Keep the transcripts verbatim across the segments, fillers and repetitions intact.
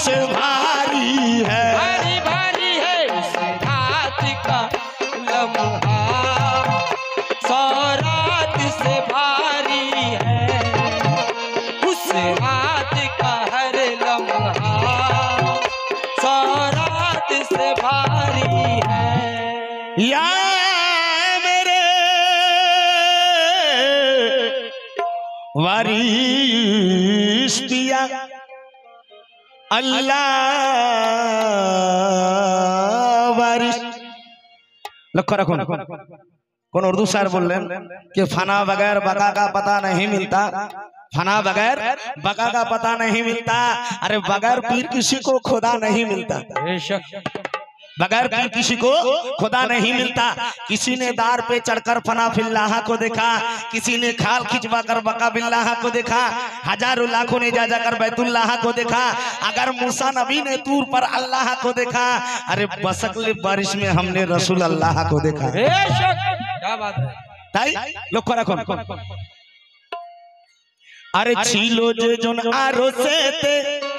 से भारी है, भारी भारी है उस रात का लम्हा, सौ रात से भारी है उस रात का हर लम्हा, सौ रात से भारी है। या मेरे वारिस पिया अल्लाह वारिस। लक्ष्य रखो, कौन उर्दू शायर बोलें कि फना बगैर बका का पता नहीं मिलता, फना बगैर बका का पता नहीं मिलता। अरे बगैर पीर किसी को खुदा नहीं मिलता, बगैर पीर किसी को खुदा नहीं मिलता। किसी ने दार पे चढ़कर फना फिल्लाह को देखा, किसी ने खाल खिंचवा कर बका बिल्लाह को देखा, हजारों लाखों ने जा जाकर बैतुल्लाह को देखा। अगर मूसा नबी ने तूर पर अल्लाह को देखा, अरे बसकले बारिश में हमने रसूल अल्लाह को देखा। क्या बात है ताई लक्ष्य रखो। अरे छिलो जे जोन आरो सेते,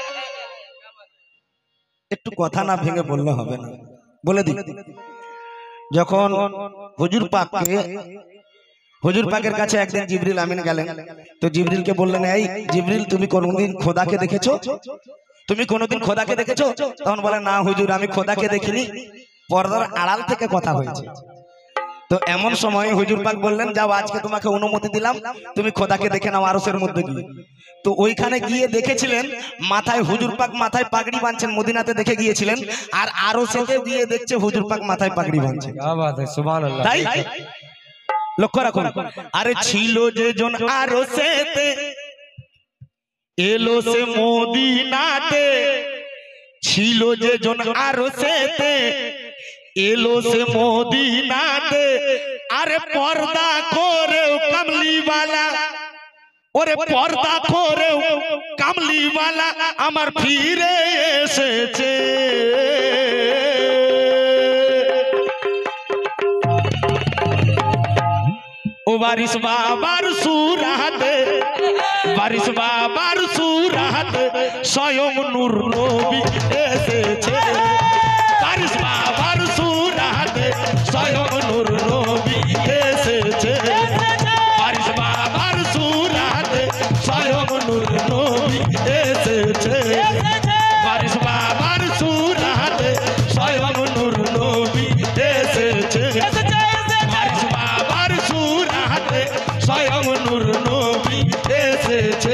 একটু কথা না ভেঙে বললে হবে না, বলে দিই। যখন হুজুর পাককে হুজুর পাকের কাছে একদিন জিবরিল আমিন গেলেন, তো জিবরিলকে বললেন, এই জিবরিল তুমি কোনদিন খোদাকে দেখেছো, তুমি কোনদিন খোদাকে দেখেছো? তখন বলে, না হুজুর আমি খোদাকে দেখিনি, পর্দার আড়াল থেকে কথা হয়েছে। তো এমন সময় হুজুর পাক বললেন, যাও আজকে তোমাকে অনুমতি দিলাম, তুমি খোদাকে দেখে নাও আরশের মধ্যে গিয়ে। তো ওইখানে গিয়ে দেখেছিলেন মাথায় হুজুর পাক মাথায় পাগড়ি বাঁধছেন, মদিনাতে দেখে গিয়েছিলেন, আর আরশেতে গিয়ে দেখছে হুজুর পাক মাথায় পাগড়ি বাঁধছেন। क्या बात है, सुभान अल्लाह। তাই লক্ষ্য রাখুন। আরে ছিল যে জন আরশেতে এলো সে মদিনাতে, ছিল যে জন আরশেতে এলো সে মদিনাতে, আরে পর্দা করেও কামলিওয়ালা, ওরে পর্দা করেও কামলিওয়ালা আমার ফিরে এসেছে। ও বারিশ বাবার সুরাতে, বারিশ বাবার সুরাতে স্বয়ং নূর নবী এসেছে। বারিশ বাবার সুরাতে স্বয়ং নূর নবী এসেছে। বারিশ বাবার সুরাতে স্বয়ং নূর নবী এসেছে। বারিশ বাবার সুরাতে স্বয়ং নূর নবী এসেছে। বারিশ বাবার সুরাতে স্বয়ং নূর নবী এসেছে।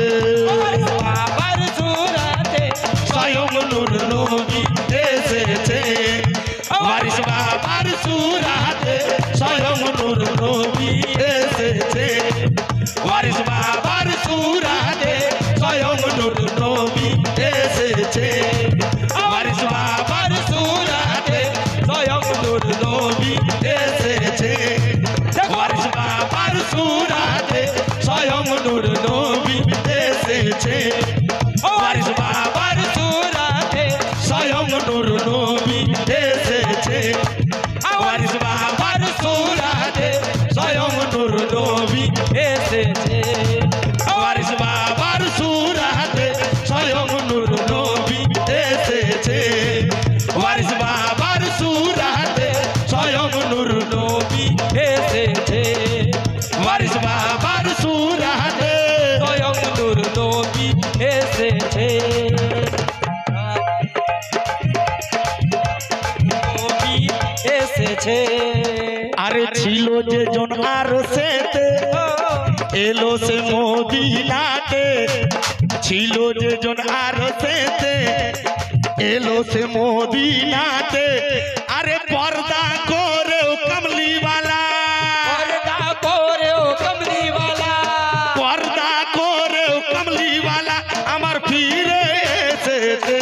बाबर सूरते স্বয়ং নূর নবী এসেছে। বারিশ বাবার সুরাতে স্বয়ং নূর নবী এসেছে। বারিশ বাবার সুরাতে স্বয়ং নূর নবী এসেছে। বারিশ বাবার সুরাতে স্বয়ং নূর নবী এসেছে। বারিশ বাবার সুরাতে স্বয়ং নূর নবী এসেছে। বারিশ বাবার সুরাতে স্বয়ং নূর নবী এসেছে। বারিশ বাবার সুরাতে স্বয়ং নূর নবী এসেছে। বারিশ বাবার সুরাতে স্বয়ং নূর নবী এসেছে। বারিশ বাবার সুরাতে স্বয়ং নূর নবী এসেছে। বারিশ বাবার সুরাতে स्वयं नूर नबी एसेছে। নবী এসেছে। আরে ছিল যে জন আরশেতে এলো সে মদিনাতে, ছিল যে জন আরশেতে এলো সে মদিনাতে, আরে পর্দা করেও কামলিওয়ালা, पर्दा कोरेओ कमली वाला, পর্দা করেও কামলিওয়ালা আমার ফিরে এসেছে।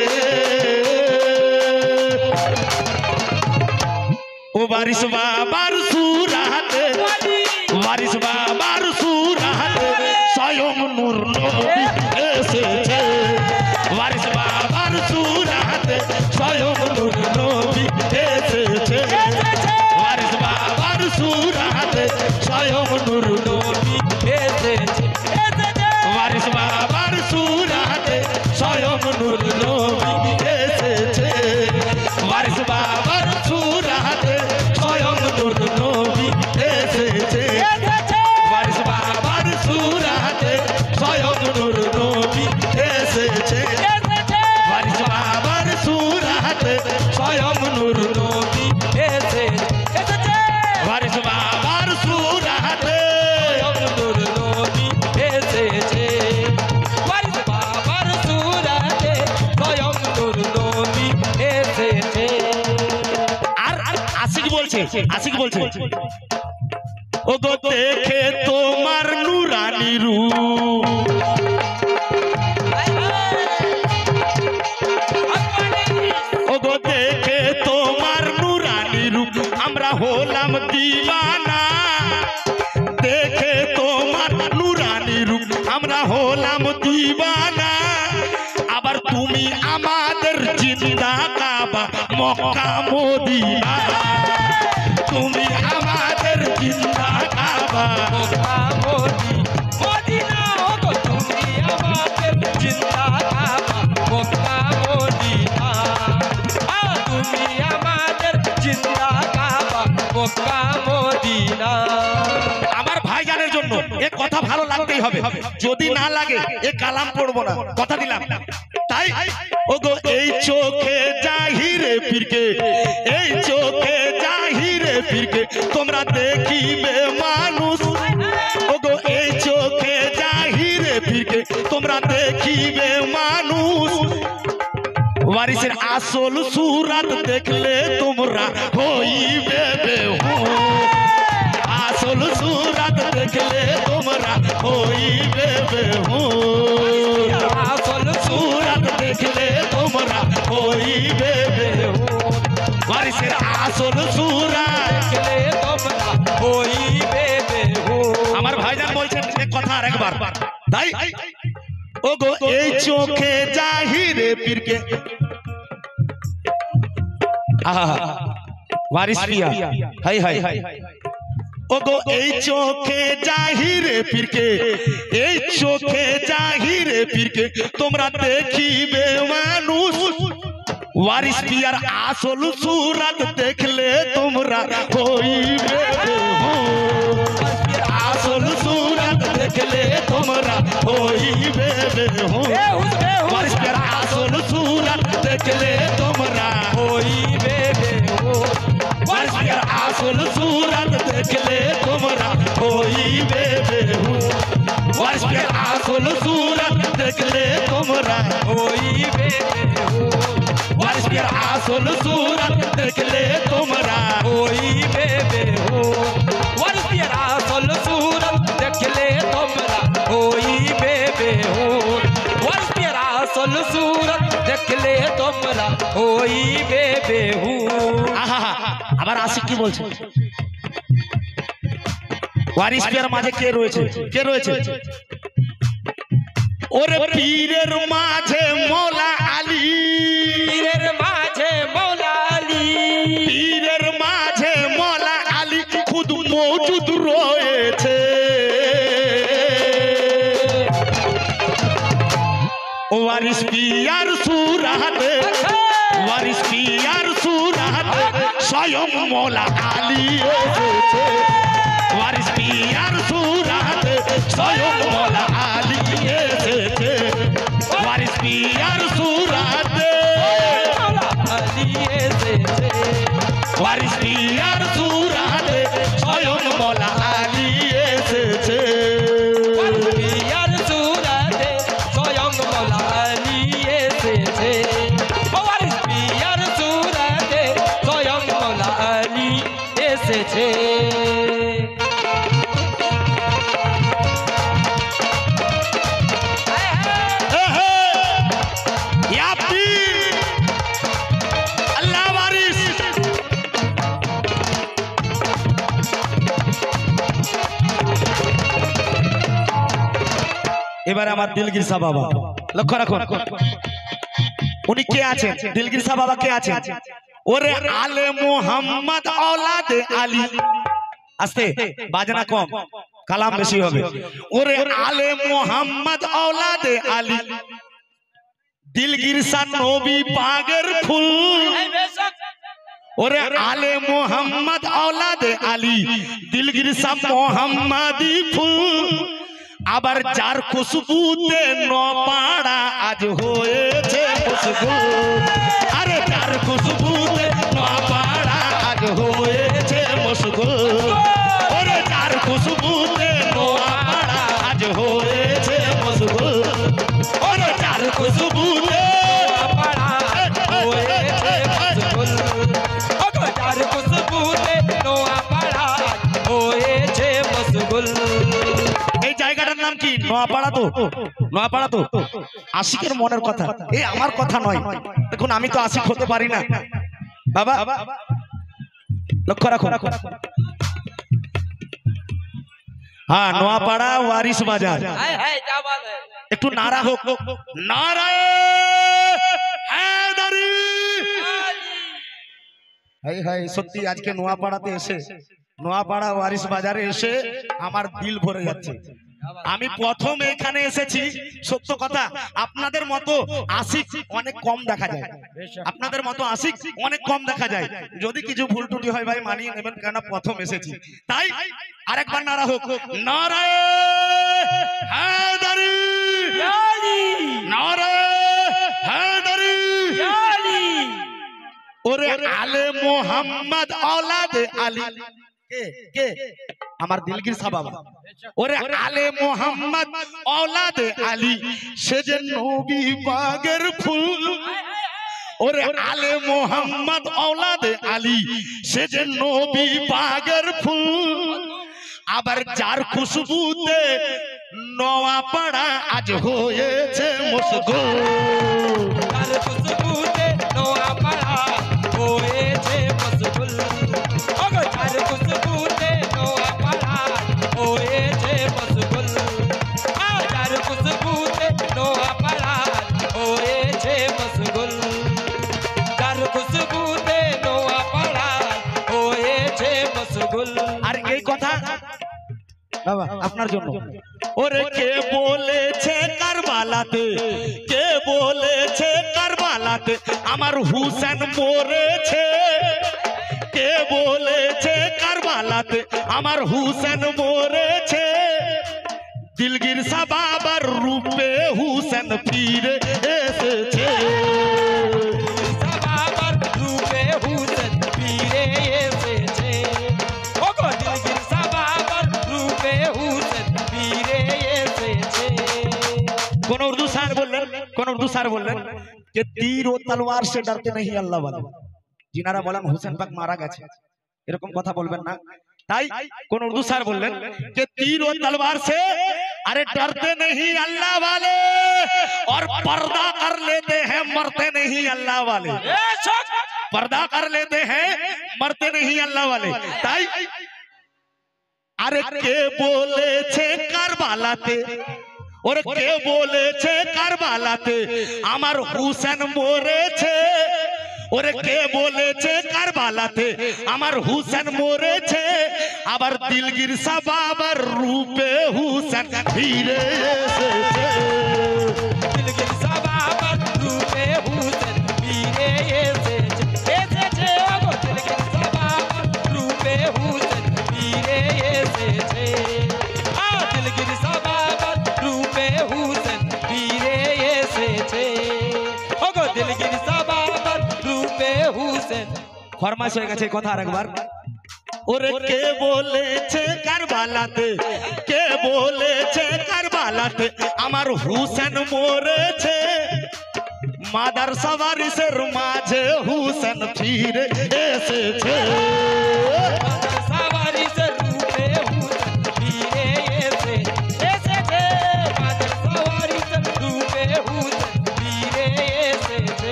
ও বারিশ বাবার সুরাতে, বারিশ বাবার সুরাতে স্বয়ং নূর নবী এসেছে। বারিশ বাবার সুরাতে স্বয়ং নূর নবী এসেছে। বারিশ বাবার সুরাতে স্বয়ং নূর নবী এসেছে। বারিশ বাবার সুরাতে স্বয়ং নূর আশিক বলছে ও গো দেখে তোমার নুরানি রূপ ও গো দেখে তোমার নুরানি রূপ আমরা হলাম দিওয়ানা দেখে তোমার নুরানি রূপ আমরা হলাম দিওয়ানা আবার তুমি আমাদের জিন্দা কাবা মক্কা মদিনা তুমি আমাদের জিন্দা কাবা মক্কা মদিনা ও গো তুমি আমাদের জিন্দা কাবা মক্কা মদিনা আ তুমি আমাদের জিন্দা কাবা মক্কা মদিনা আমার ভাইজানের জন্য এ কথা ভালো লাগতেই হবে যদি না লাগে এ কালাম পড়বো না কথা দিলাম তাই ওগো এই চোখে জাহিরে ফিরকে এই চোখে জাহিরে ফিরকে তোমরা দেখিবে মানুষ ওগো এই চোখে জাহিরে ফিরকে তোমরা দেখিবে মানুষ ওয়ারিসের আসল সুরাত দেখলে তোমরা হইবে বেহুশ আসল সুরাত দেখলে তোমরা হইবে বেহুশ আসল সুরাত দেখলে তোমরা হইবে বেহুশ ওয়ারিসের আসল সুরাত দেখলে তোমরা হইবে বেহুশ আমার ভাইজান বলছেন এক কথা আরেকবার তাই ওগো এই চোখে জাহিরে পীরকে আহা ওয়ারিস পিয়া হাই হাই ওগো এই চোখে জাহিরে পীরকে এই চোখে জাহিরে পীরকে তোমরা দেখিবে মানুষ ওয়ারিস পিয়ার আসল সুরাত দেখলে তোমরা হইবে বেহুশ আসল সুরাত দেখলে তোমরা হইবে বেহুশ ওয়ারিস পিয়ার আসল সুরাত দেখলে তোমরা হইবে বেহুশ ওয়ারিস পিয়ার আসল সুরাত দেখলে তোমরা হইবে বেহুশ ওয়ারিস পিয়ার আসল সুরাত দেখলে তোমরা হইবে বেহুশ ওয়ারিস পিয়ার আসল সুরাত দেখলে তোমরা হইবে বেহুশ ওয়ারিসের আসল সুরত দেখলে তোমরা হইবে বেহুশ ওয়ারিসের আসল সুরত দেখলে তোমরা হইবে বেহুশ আহা আবার আশিক কি বলছে ওয়ারিস পিয়ার মাঝে কে রয়েছে কে রয়েছে ওরে পীরের মাঝে মৌলা আলী পীরের মাঝে মৌলা আলী পীরের মাঝে মৌলা আলী খুদ মৌজুদ রয়েছে ওয়ারিস পিয়ার সুরাতে ওয়ারিস পিয়ার সুরাতে স্বয়ং মৌলা আলী এসেছে ওয়ারিস পিয়ার সুরাতে স্বয়ং মৌলা আলী এসেছে ওয়ারিস পিয়ার সুরাতে আলী এসেছে ওয়ারিস পিয়ার সুরাতে স্বয়ং মৌলা আলী এসেছে পিয়ার সুরাতে স্বয়ং মৌলা আলী এসেছে ওয়ারিস পিয়ার সুরাতে স্বয়ং মৌলা আলী এসেছে या पीर अल्लाह वारिस এবারে আমার দিলগির সাহ বাবা লক্ষ্য রাখুন উনি কে আছেন দিলগির সাহ বাবা কে আছেন ওরে আলে মোহাম্মদ औलादे আলী আস্তে বাজনা কম কালাম বেশি হবে ওরে আলে মোহাম্মদ औलादे আলী দিলগির সাহ নবী পাগের ফুল ওরে আলে মোহাম্মদ औलादे আলী দিলগির সাহ মোহাম্মদি ফুল আবার যার খুশবুতে নপাড়া আজ হয়েছে মশগুল আরে যার খুশবুতে নপাড়া আজ হয়েছে মশগুল ওরে যার খুশবুতে নপাড়া আজ হয়েছে মশগুল ওরে যার খুশবুতে পাড়া হয়েছে মশগুল ওগো যার খুশবুতে নোয়াপাড়া তো নোয়াপাড়া তো আশিকের মনের কথা, এই আমার কথা নয়। দেখুন আমি তো আশিক হতে পারি না বাবা, লক্ষ্য রাখো। হ্যাঁ, নোয়াপাড়া ওয়ারিশ বাজার। हाय हाय क्या बात है। একটু নারা হোক, নারায় হায়দারি। হাই হাই, সত্যি আজকে নোয়াপাড়াতে এসে, নোয়াপাড়া ওয়ারিশ বাজারে এসে আমার দিল ভরে যাচ্ছে। আমি প্রথম এখানে এসেছি, সত্য কথা, আপনাদের মতো আশিক অনেক কম দেখা যায়, আপনাদের মতো আশিক অনেক কম দেখা যায়। যদি কিছু ভুল ত্রুটি হয় ভাই মানিয়ে নেবেন, কেন প্রথম এসেছি। তাই আরেকবার নারা হোক, নারায় হায়দারি, নারায় হায়দারি। ওরে আলে মোহাম্মদ औलाद আলী, কে কে? আমার দিলগির সাহাবা। ওরে আলে মোহাম্মদ औलाद আলী, সে যে নবী বাগের ফুল। ওরে আলে মোহাম্মদ औलाद আলী, সে যে নবী বাগের ফুল। আবার যার খুশবুতে নোয়াপাড়া আজ হয়েছে মশগুল। তার খুশবুতে নোয়াপাড়া হয়েছে মশগুল। ওগো তার খুশবুতে নোয়াপাড়া হয়েছে মশগুল। আ তার খুশবুতে নোয়াপাড়া হয়েছে মশগুল। তার খুশবুতে নোয়াপাড়া হয়েছে মশগুল। আর এই কথা বাবা আপনার জন্য। ওরে কে বলেছে কারবালাতে, কে বলেছে কারবালাতে আমার হুসেন মরেছে। কে বলেছে কারবালাতে আমার হুসেন মরেছে। দিলগির শাহ বাবার রূপে হুসেন ফিরে এসেছে। বাবার রূপে হুসেন ফিরে এসেছে। ওগো দিলগির শাহ বাবার রূপে হুসেন ফিরে এসেছে। কোন উর্দু শাयर বললেন, কোন উর্দু শাयर বললেন যে তীর ও তলোয়ার সে ডরতে नहीं আল্লাহ वाले। जिनारा বলেন হুসেন পাক মারা গেছে, এরকম কথা বলবেন না। তাই কোন উর্দু শাयर বললেন যে तीर और तलवार से अरे डरते नहीं अल्लाह वाले, और पर्दा कर लेते हैं मरते नहीं अल्लाह वाले। पर्दा कर लेते हैं मरते नहीं अल्लाह वाले। তাই আরে কে বলেছে কারবালাতে, ওরে কে বলেছে কারবালাতে আমার হুসেন মরেছে। ওরে কে বলেছে কারবালাতে আমার হুসেন মরেছে। আবার দিলগির শাহ বাবার রূপে হুসেন ফিরে এসেছে। দিলগির শাহ বাবার রূপে হুসেন ফিরে এসেছে। এসেছে ওগো দিলগির শাহ বাবার রূপে হুসেন ফিরে এসেছে। আ দিলগির শাহ বাবার রূপে হুসেন ফিরে এসেছে। ওগো দিলগির শাহ বাবার রূপে হুসেন। ফরমাইশ হয়ে গেছে কথা আরেকবার। ওরে কে বলেছে কারবালাতে, কে বলেছে কারবালাতে আমার হুসেন মরেছে। মাদার সাওয়ারিসের মাঝে হুসেন ফিরে এসেছে। মাদার সাওয়ারিসের রূপে হুসেন ফিরে এসেছে। এসেছে মাদার সাওয়ারিসের রূপে হুসেন ফিরে এসেছে।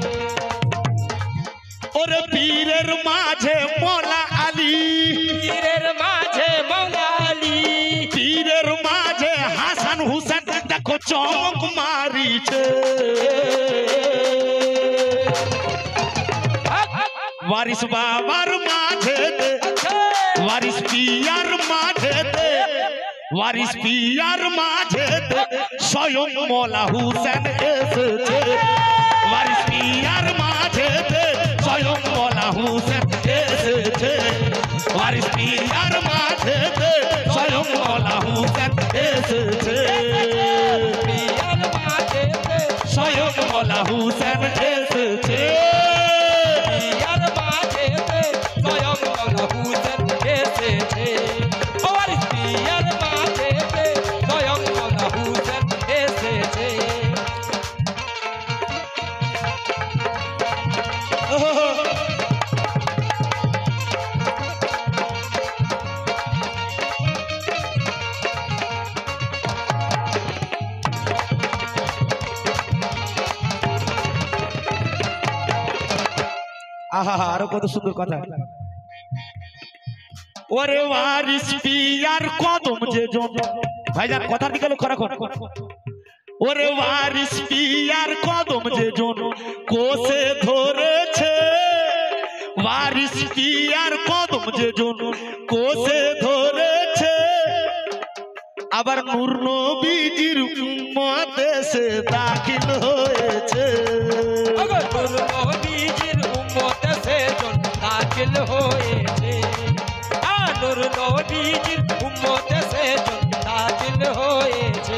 ওরে পীরের মাঝে মৌলা আলী, পীরের মাঝে মৌলা আলী, পীরের মাঝে হাসান হুসেন দেখো চমক মারিছে। ওয়ারিশ বাবার মাঝে দে, ওয়ারিশ পিয়ার মাঝে দে, ওয়ারিশ পিয়ার মাঝে দে স্বয়ং মৌলা হুসেন এসেছে। ওয়ারিশ পিয়ার মাঝে দে স্বয়ং মৌলা হুসেন এসেছে। ওয়ারিশ পিয়ার মাঝে দে স্বয়ং মৌলা হুসেন এসেছে। পিয়ার মাঝে স্বয়ং মৌলা হুসেন এসেছে। পিয়ার মাঝে স্বয়ং মৌলা হুসেন এসেছে। ওয়ারিশ পিয়ার মাঝে স্বয়ং মৌলা হুসেন এসেছে। আহা আরো কত সুন্দর কথা। ওরে ওয়ারিস পিয়ার কদম যে জন, ভাইজান কথার দিকে লক্ষ্য রাখুন। ওরে ওয়ারিস পিয়ার কদম যে জন কোসে ধরেছে, ওয়ারিস পিয়ার কদম যে জন কোসে ধরেছে, আবার নূর নবীজির উম্মতে সে দাখিল হয়েছে। নূর নবীজির উম্মতে সে জন দাখিল হয়েছে, নূর নবীজির উম্মতে সে জন দাখিল হয়েছে।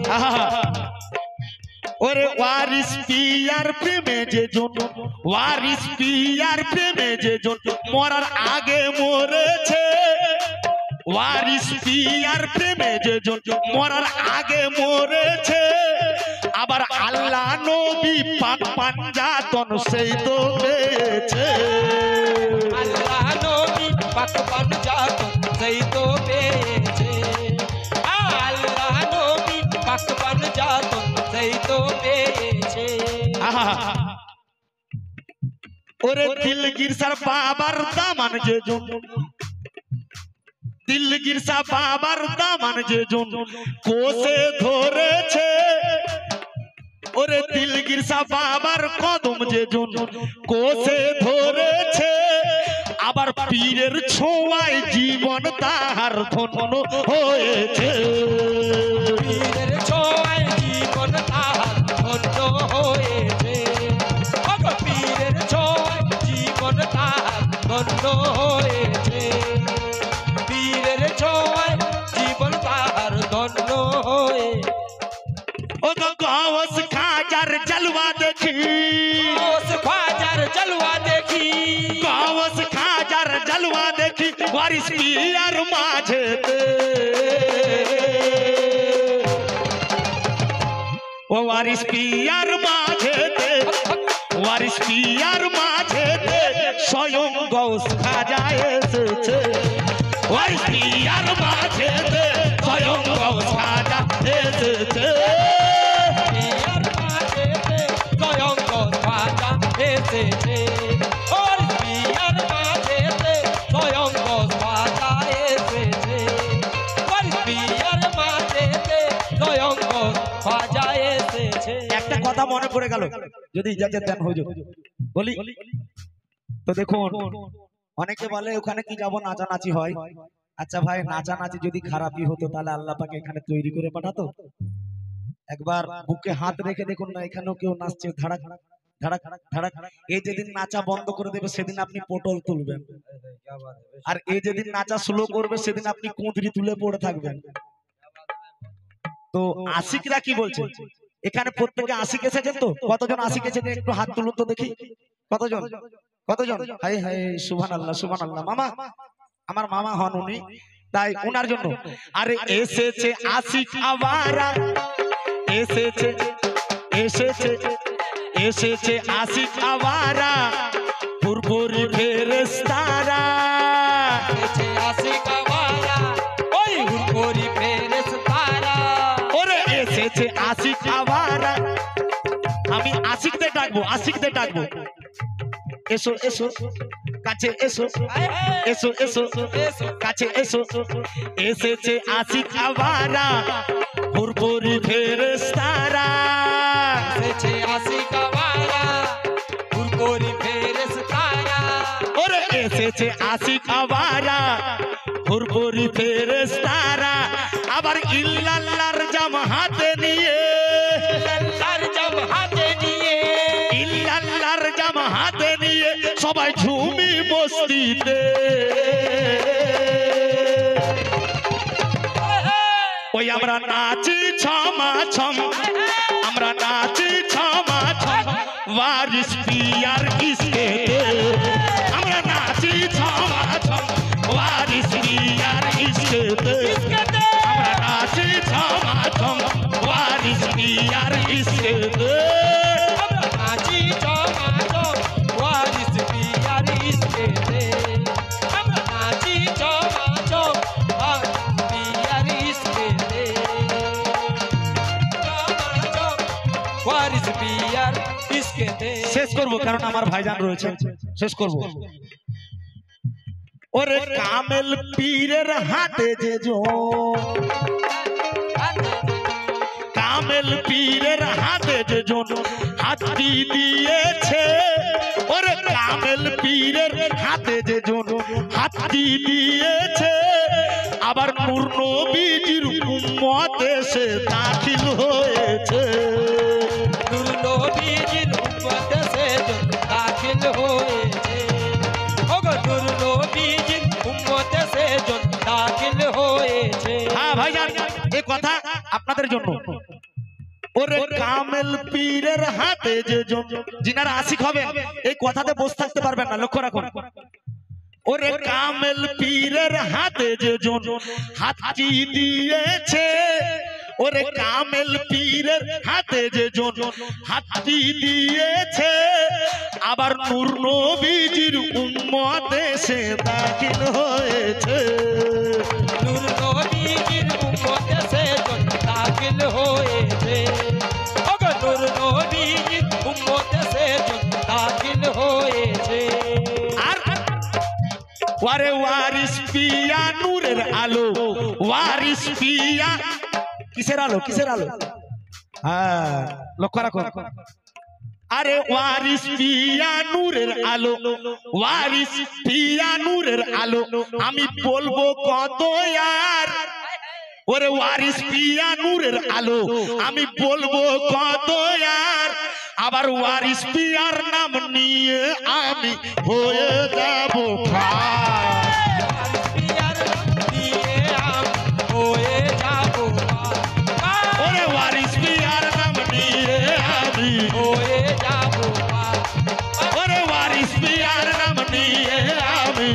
ওরে ওয়ারিস পিয়ার প্রেমে যে জন, ওয়ারিস পিয়ার প্রেমে যে জন মরার আগে মরেছে, ওয়ারিস পিয়ার প্রেমে যে জন মরার আগে মরেছে, আবার আল্লাহ নবী পাক পাঞ্জাতন সেই তো পেয়েছে। আল্লাহ নবী পাক পাঞ্জাতন সেই তো পেয়েছে, আল্লাহ নবী পাক পাঞ্জাতন সেই তো পেয়েছে। ওরে দিলগির সার বাবার দামান যে জন, দিলগির সা বাবার দামান যে জন কোসে ধরেছে, ওরে দিলগির সা বাবার কদম যে জন কোসে ধরেছে, আবার পীরের ছোঁয়ায় জীবন তাহার ধন্য হয়েছে। পীরের ছোঁয়ায় জীবন তাহার ধন্য হয়েছে, পীরের ছোঁয়ায় জীবন তাহার ধন্য হয়েছে, পীরের ছোঁয়ায় জীবন তাহার ধন্য হয়ে। ও গাওস খাজার জলওয়া দেখি, গাওস খাজার জলওয়া দেখি, গাওস খাজার জলওয়া দেখি, ওয়ারিস পিয়ার মাঝেতে, ও ওয়ারিস পিয়ার মাঝেতে, ওয়ারিস পিয়ার মাঝেতে স্বয়ং গাওস খাজা এসেছে, ওয়ারিস পিয়ার মাঝেতে স্বয়ং গাওস খাজা এসেছে। পিয়ার মাঝেতে স্বয়ং গাওস খাজা এসেছে, ওয়ারিস পিয়ার মাঝেতে স্বয়ং গাওস খাজা এসেছে, ওয়ারিস পিয়ার মাঝেতে স্বয়ং গাওস খাজা এসেছে। একটা কথা মনে পড়ে গেল, যদি ইজাজত দেন হুজুর বলি। তো দেখুন অনেকে বলে ওখানে কি যাব নাচানাচি হয়। আচ্ছা ভাই নাচানাচি যদি খারাপই হতো তাহলে আল্লাহ পাক এখানে তৈরি করে পাঠাতো? একবার বুকে হাত রেখে দেখুন না, এখানেও কেউ নাচছে ধাড়াক ধাড়াক ধাড়াক। এই যেদিন নাচা বন্ধ করে দেবে সেদিন আপনি পটল তুলবেন, আর এই যেদিন নাচা স্লো করবে সেদিন আপনি কুঁদরি তুলে পড়ে থাকবেন। তো আশিকরা কি বলছে? এখানে প্রত্যেকে আশিক এসেছেন তো? কতজন আশিক এসেছেন একটু হাত তুলুন তো দেখি। কতজন কতজন? হাই হাই সুবহানাল্লাহ সুবহানাল্লাহ। মামা আমার মামা হন উনি, তাই উনার জন্য। আরে এসেছে আশিক আওয়ারা, এসেছে এসেছে এসেছে আশিক আওয়ারা, পুরপুরি ফেরেশতারা, এসেছে আশিক আওয়ারা, ওই পুরপুরি ফেরেশতারা, ওরে এসেছে আশিক আওয়ারা। আমি আশিকদের ডাকবো, আশিকদের ডাকবো, এসো এসো কাছে এসো, এসো এসো কাছে এসো। এসেছে আশিক আওয়ারা, পুরপুরি ফেরেশতারা, এসেছে আশিক আওয়ারা, পুরপুরি ফেরেশতারা, ওরে এসেছে আশিক আওয়ারা, পুরপুরি ফেরেশতারা, আবার ইল্লাল্লাহর জাম হাতে নিয়ে, ইল্লাল্লাহর জাম হাতে নিয়ে, ইল্লাল্লাহর জাম হাতে নিয়ে সবাই ঝুমি মস্তিতে। ওই আমরা নাচি ছমা ছম, আমরা নাচি ছমা ছম, ওয়ারিস পিয়ার ইসকে, আমরা নাচি ছমা ছম, ওয়ারিস পিয়ার ইসকে, আমরা নাচি ছমা ছম, ওয়ারিস পিয়ার ইসকে, আমরা নাচি জমাজম, ওয়ারিস পিয়ার ইসকে, আমরা নাচি জমাজম, পিয়ার ইসকে, জমাজম, ওয়ারিস পিয়ার ইসকে। इसके दे শেষ করব কারণ আমার ভাইজান রয়েছে শেষ করব ওরে কামেল পীরের হাতে যে জো কামেল পীরের হাতে যে জো হাতি দিয়েছে ওরে কামেল পীরের হাতে যে জো হাতি দিয়েছে আবার নূর নবীজির উম্মতে সে দাখিল হয়েছে नूर नबीजिर उम्मत से जो दाखिल होएছে ওগো নূর নবীজির উম্মত से जो दाखिल होएছে হ্যাঁ ভাইজান এই কথা আপনাদের জন্য ওরে কামেল পীরের হাতে যে জন যিনারা আশিক হবেন এই কথাতে বসে থাকতে পারবেন না লক্ষ্য রাখুন ওরে কামেল পীরের হাতে যে জন হাতি দিয়েছে ওরে কামেল পীরের হাতে যে জন হাতি দিয়েছে আবার নূর নবীজির উম্মতে সে দাখিল হয়েছে নূর নবীজির উম্মত से जो दाखिल होएছে ওগো নূর নবীজির উম্মত से जो दाखिल होएছে আর ওয়ারে ওয়ারিস পিয়া নূরের আলো ওয়ারিস পিয়া কিসের আলো কিসের আলো হ্যাঁ লক্ষ্য রাখো আরে ওয়ারিস পিয়া নূরের আলো ওয়ারিস পিয়া নূরের আলো আমি বলবো কত আর ওরে ওয়ারিস পিয়া নূরের আলো আমি বলবো কত আর আবার ওয়ারিস পিয়ার নাম নিয়ে আমি হয়ে যাব ওরে ওয়ারিস পিয়ার নাম নিয়ে আমি ওরে ওয়ারিস পিয়ার নাম নিয়ে আমি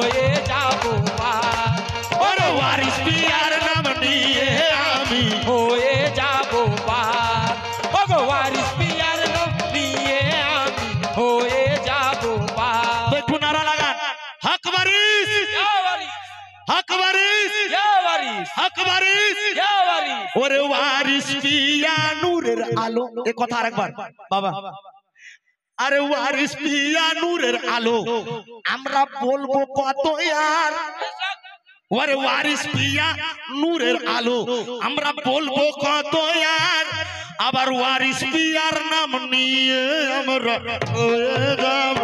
ওরে ওয়ারিস পিয়ার নাম নিয়ে আমি হয়ে যাবো পার ওগো ওয়ারিস পিয়ার নাম নিয়ে আমি হয়ে যাবো পার দেখুন নারা লাগান হক ওয়ারিস ইয়া ওয়ারিস হক ওয়ারিস ইয়া ওয়ারিস হক ওয়ারিস ইয়া ওয়ারিস ওরে ওয়ারিস পিয়া নূরের আলো এই কথা আরেকবার বাবা আরে ওয়ারিস পিয়া নূরের আলো আমরা বলবো কত আর ওরে ওয়ারিস পিয়া নূরের আলো আমরা বলবো কত আর আবার ওয়ারিস পিয়ার নাম নিয়ে আমরা হয়ে যাব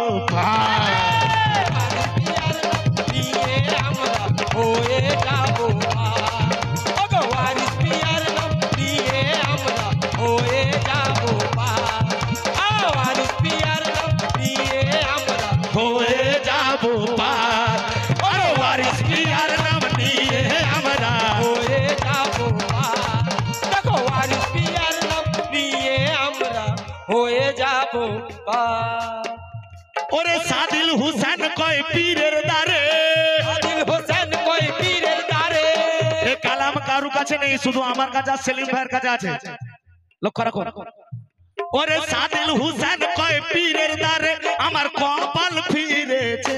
নিয়ে আমরা হয়ে যাবো পার ওগো ওয়ারিস পিয়ার নাম নিয়ে আমরা হয়ে যাবো পার আ ওয়ারিস পিয়ার নাম নিয়ে আমরা হয়ে যাব পার আরে ওয়ারিস পিয়ার নাম নিয়ে আমরা হয়ে যাবো পার দেখো ওয়ারিস পিয়ার নাম নিয়ে আমরা হয়ে যাবো পার ওরে সাদিল হুসেন কয় পীরের দারে আদিল হোসেন কই পীরের দারে এ কালাম কারু কাছে নেই শুধু আমার কাছে আর সেলিম ভাইয়ের কাছে আছে লক্ষ্য রাখো ওরে সাদিল হুসেন কয় পীরের দারে আমার কপাল ফিরেছে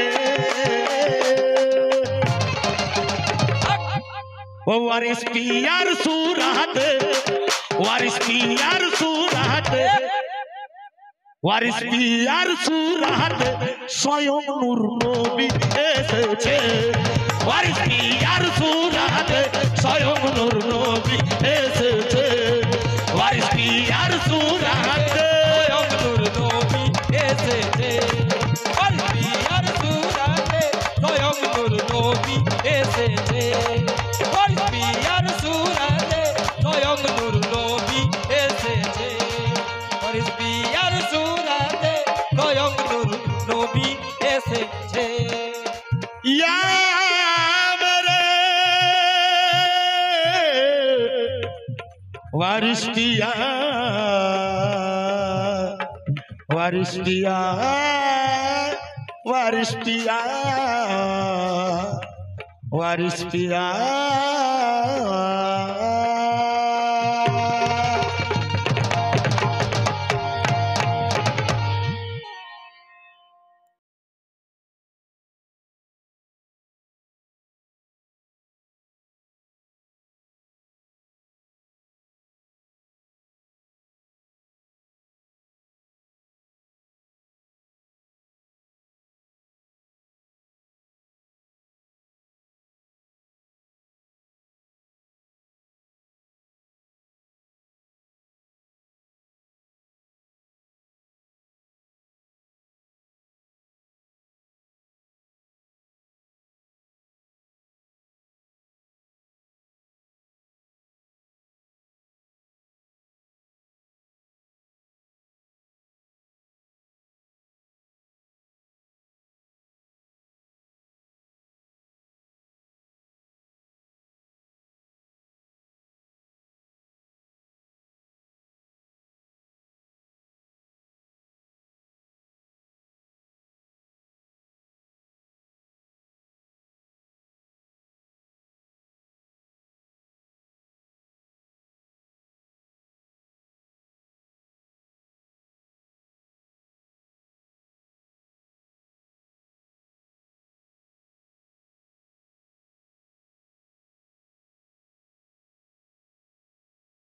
ও ওয়ারিস পিয়ার সুরাতে ওয়ারিস পিয়ার সুরাতে ওয়ারিস পিয়ার সুরাতে স্বয়ং নূর নবী এসেছে ওয়ারিস পিয়ার সুরাতে স্বয়ং নূর নবী এসেছে ওয়ারিস পিয়ার সুরাতে স্বয়ং নূর নবী এসেছে ওয়ারিস পিয়ার সুরাতে স্বয়ং নূর নবী এসেছে ওয়ারিস পিয়ার সুরাতে স্বয়ং নূর নবী এসেছে ওয়ারিস পিয়ার সুরাতে স্বয়ং নূর নবী এসেছে ইয়া মেরে ওয়ারিস পিয়া ওয়ারিস পিয়া ওয়ারিস পিয়া ওয়ারিস পিয়া